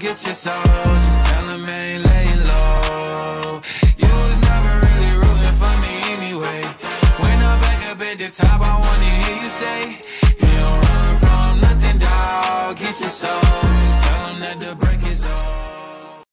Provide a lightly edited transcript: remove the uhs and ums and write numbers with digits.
get your soul. Just tell him I ain't laying low. You was never really rooting for me anyway. When I'm back up at the top, I wanna hear you say, you don't run from nothing, dawg. Get your soul.